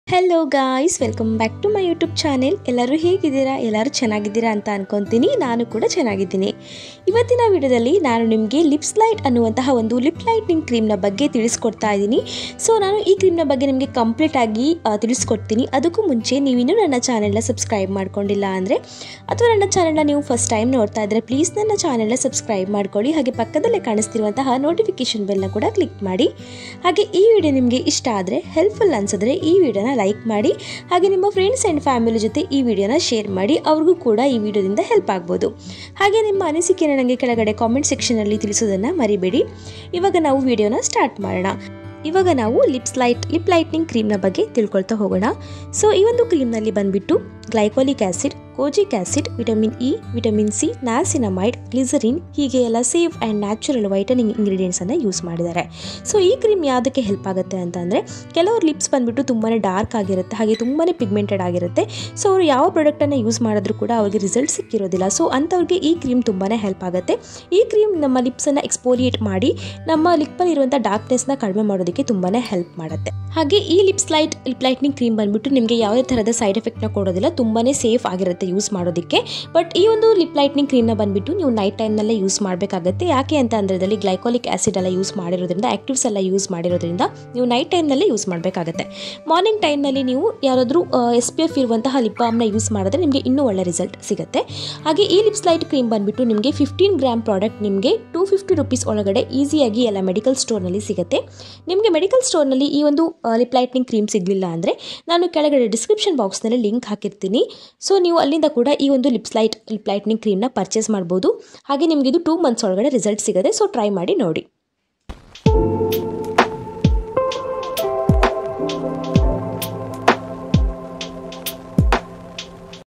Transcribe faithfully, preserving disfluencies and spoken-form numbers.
Hello guys, welcome back to my YouTube channel. ಎಲ್ಲರೂ ಹೇಗಿದ್ದೀರಾ? ಎಲ್ಲರೂ ಚೆನ್ನಾಗಿದ್ದೀರಾ ಅಂತ ಅನ್ಕೊತೀನಿ. ನಾನು ಕೂಡ ಚೆನ್ನಾಗಿದ್ದೀನಿ. ಇವತ್ತಿನ ವಿಡಿಯೋದಲ್ಲಿ ನಾನು ನಿಮಗೆ ಲಿಪ್ಸ್ ಲೈಟ್ ಅನ್ನುವಂತಹ ಒಂದು ಲಿಪ್ ಲೈಟ್ನಿಂಗ್ ಕ್ರೀಮ್ನ ಬಗ್ಗೆ ತಿಳಿಸ್ಕೊಡ್ತಾ ಇದ್ದೀನಿ. ಸೊ ನಾನು ಈ ಕ್ರೀಮ್ನ ಬಗ್ಗೆ ನಿಮಗೆ ಕಂಪ್ಲೀಟ್ ಆಗಿ ತಿಳಿಸ್ಕೊಡ್ತೀನಿ. ಅದಕ್ಕೂ ಮುಂಚೆ ನೀವಿನ್ನೂ ನನ್ನ ಚಾನೆಲ್ನ ಸಬ್ಸ್ಕ್ರೈಬ್ ಮಾಡ್ಕೊಂಡಿಲ್ಲ ಅಂದರೆ ಅಥವಾ ನನ್ನ ಚಾನೆಲ್ನ ನೀವು ಫಸ್ಟ್ ಟೈಮ್ ನೋಡ್ತಾ ಇದ್ದರೆ ಪ್ಲೀಸ್ ನನ್ನ ಚಾನೆಲ್ನ ಸಬ್ಸ್ಕ್ರೈಬ್ ಮಾಡ್ಕೊಳ್ಳಿ. ಹಾಗೆ ಪಕ್ಕದಲ್ಲೇ ಕಾಣಿಸ್ತಿರುವಂತಹ ನೋಟಿಫಿಕೇಶನ್ ಬೆಲ್ನ ಕೂಡ ಕ್ಲಿಕ್ ಮಾಡಿ. ಹಾಗೆ ಈ ವಿಡಿಯೋ ನಿಮಗೆ ಇಷ್ಟ ಆದರೆ, ಹೆಲ್ಪ್ಫುಲ್ ಅನ್ಸಿದ್ರೆ ಈ ವಿಡಿಯೋನ ಲೈಕ್ ಮಾಡಿ. ಹಾಗೆ ನಿಮ್ಮ ಫ್ರೆಂಡ್ಸ್ ಆ್ಯಂಡ್ ಫ್ಯಾಮಿಲಿ ಜೊತೆ ಈ ವಿಡಿಯೋನ ಶೇರ್ ಮಾಡಿ. ಅವ್ರಿಗೂ ಕೂಡ ಈ ವಿಡಿಯೋದಿಂದ ಹೆಲ್ಪ್ ಆಗ್ಬೋದು. ಹಾಗೆ ನಿಮ್ಮ ಅನಿಸಿಕೆಯನ್ನು ನನಗೆ ಕೆಳಗಡೆ ಕಾಮೆಂಟ್ ಸೆಕ್ಷನಲ್ಲಿ ತಿಳಿಸೋದನ್ನು ಮರಿಬೇಡಿ. ಇವಾಗ ನಾವು ವಿಡಿಯೋನ ಸ್ಟಾರ್ಟ್ ಮಾಡೋಣ. ಇವಾಗ ನಾವು ಲಿಪ್ಸ್ ಲೈಟ್ ಲಿಪ್ ಲೈಟ್ನಿಂಗ್ ಕ್ರೀಮ್ನ ಬಗ್ಗೆ ತಿಳ್ಕೊಳ್ತಾ ಹೋಗೋಣ. ಸೊ ಈ ಒಂದು ಕ್ರೀಮ್ನಲ್ಲಿ ಬಂದುಬಿಟ್ಟು glycolic acid, kojic acid, vitamin E, vitamin C, niacinamide, glycerin ಹೀಗೆ ಎಲ್ಲ ಸೇಫ್ ಆ್ಯಂಡ್ ನ್ಯಾಚುರಲ್ ವೈಟನಿಂಗ್ ಇಂಗ್ರೀಡಿಯೆಂಟ್ಸನ್ನು ಯೂಸ್ ಮಾಡಿದ್ದಾರೆ. ಸೊ ಈ ಕ್ರೀಮ್ ಯಾವುದಕ್ಕೆ ಹೆಲ್ಪ್ ಆಗುತ್ತೆ ಅಂತಂದರೆ, ಕೆಲವರು ಲಿಪ್ಸ್ ಬಂದುಬಿಟ್ಟು ತುಂಬಾ ಡಾರ್ಕ್ ಆಗಿರುತ್ತೆ, ಹಾಗೆ ತುಂಬಾ ಪಿಗ್ಮೆಂಟೆಡ್ ಆಗಿರುತ್ತೆ. ಸೊ ಅವರು ಯಾವ ಪ್ರಾಡಕ್ಟನ್ನು ಯೂಸ್ ಮಾಡಿದ್ರೂ ಕೂಡ ಅವ್ರಿಗೆ ರಿಸಲ್ಟ್ ಸಿಕ್ಕಿರೋದಿಲ್ಲ. ಸೊ ಅಂಥವ್ರಿಗೆ ಈ ಕ್ರೀಮ್ ತುಂಬಾ ಹೆಲ್ಪ್ ಆಗುತ್ತೆ. ಈ ಕ್ರೀಮ್ ನಮ್ಮ ಲಿಪ್ಸನ್ನು ಎಕ್ಸ್ಪೋಲಿಯೇಟ್ ಮಾಡಿ ನಮ್ಮ ಲಿಪ್ಪಲ್ಲಿರುವಂಥ ಡಾರ್ಕ್ನೆಸ್ನ ಕಡಿಮೆ ಮಾಡೋದಕ್ಕೆ ತುಂಬಾ ಹೆಲ್ಪ್ ಮಾಡುತ್ತೆ. ಹಾಗೆ ಈ lips light lip lightning cream ಬಂದುಬಿಟ್ಟು ನಿಮಗೆ ಯಾವುದೇ ಥರದ ಸೈಡ್ ಎಫೆಕ್ಟ್ನ ಕೊಡೋದಿಲ್ಲ, ತುಂಬಾ ಸೇಫ್ ಆಗಿರುತ್ತೆ ಯೂಸ್ ಮಾಡೋದಕ್ಕೆ. ಬಟ್ ಈ ಒಂದು ಲಿಪ್ ಲೈಟ್ನಿಂಗ್ ಕ್ರೀಮ್ನ ಬಂದುಬಿಟ್ಟು ನೀವು ನೈಟ್ ಟೈಮ್ನಲ್ಲೇ ಯೂಸ್ ಮಾಡಬೇಕಾಗುತ್ತೆ. ಯಾಕೆ ಅಂತ ಅಂದರೆ ಅದರಲ್ಲಿ ಗ್ಲೈಕೋಲಿಕ್ ಆ್ಯಸಿಡ್ ಎಲ್ಲ ಯೂಸ್ ಮಾಡಿರೋದ್ರಿಂದ, ಆ್ಯಕ್ಟಿವ್ಸ್ ಎಲ್ಲ ಯೂಸ್ ಮಾಡಿರೋದ್ರಿಂದ ನೀವು ನೈಟ್ ಟೈಮ್ನಲ್ಲೇ ಯೂಸ್ ಮಾಡಬೇಕಾಗುತ್ತೆ. ಮಾರ್ನಿಂಗ್ ಟೈಮ್ನಲ್ಲಿ ನೀವು ಯಾರಾದರೂ ಎಸ್ ಪಿ ಎಫ್ ಇರುವಂತಹ ಲಿಪ್ ಬಾಮ್ನ ಯೂಸ್ ಮಾಡಿದ್ರೆ ನಿಮಗೆ ಇನ್ನೂ ಒಳ್ಳೆ ರಿಸಲ್ಟ್ ಸಿಗುತ್ತೆ. ಹಾಗೆ ಈ ಲಿಪ್ಸ್ ಲೈಟ್ ಕ್ರೀಮ್ ಬಂದುಬಿಟ್ಟು ನಿಮಗೆ ಫಿಫ್ಟೀನ್ ಗ್ರಾಮ್ ಪ್ರಾಡಕ್ಟ್ ನಿಮಗೆ ಟೂ ಫಿಫ್ಟಿ ರುಪೀಸ್ ಒಳಗಡೆ ಈಸಿಯಾಗಿ ಎಲ್ಲ ಮೆಡಿಕಲ್ ಸ್ಟೋರ್ನಲ್ಲಿ ಸಿಗುತ್ತೆ. ನಿಮಗೆ ಮೆಡಿಕಲ್ ಸ್ಟೋರ್ನಲ್ಲಿ ಈ ಒಂದು ಲಿಪ್ ಲೈಟ್ನಿಂಗ್ ಕ್ರೀಮ್ ಸಿಗಲಿಲ್ಲ ಅಂದರೆ ನಾನು ಕೆಳಗಡೆ ಡಿಸ್ಕ್ರಿಪ್ಷನ್ ಬಾಕ್ಸ್ನಲ್ಲಿ ಲಿಂಕ್ ಹಾಕಿರ್ತೀನಿ. ಸೊ ನೀವು ಅಲ್ಲಿಂದ ಕೂಡ ಈ ಒಂದು ಲಿಪ್ಸ್ ಲೈಟ್ ಲಿಪ್ ಲೈಟ್ನಿಂಗ್ ಕ್ರೀಮ್ನ ಪರ್ಚೇಸ್ ಮಾಡ್ಬೋದು. ಹಾಗೆ ನಿಮಗೆ ಇದು ಟೂ ಮಂತ್ಸ್ ಒಳಗಡೆ ರಿಸಲ್ಟ್ ಸಿಗುತ್ತೆ. ಸೊ ಟ್ರೈ ಮಾಡಿ ನೋಡಿ.